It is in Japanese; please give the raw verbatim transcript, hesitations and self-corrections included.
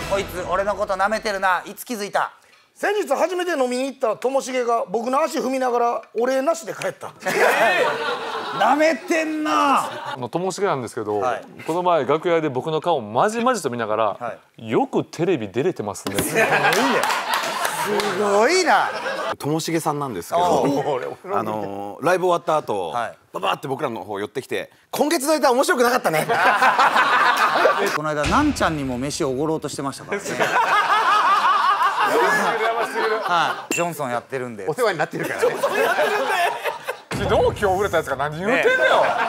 こいつ俺のこと舐めてるな。いつ気づいた？ 先日初めて飲みに行ったともしげが僕の足踏みながらお礼なしで帰った。 舐めてんな。 ともしげなんですけど、 はい、 この前楽屋で僕の顔をまじまじと見ながら、はい、よくテレビ出れてますね。すごいね。 すごいな。 ともしげさんなんですけど、あのー、ライブ終わった後、はい、ババって僕らの方寄ってきて「今月のネタ面白くなかったね」 この間なんちゃんにも飯をおごろうとしてましたからね。はい、ジョンソンやってるんでお世話になってるからね。 昨日今日売れたやつが何言うてんのよ。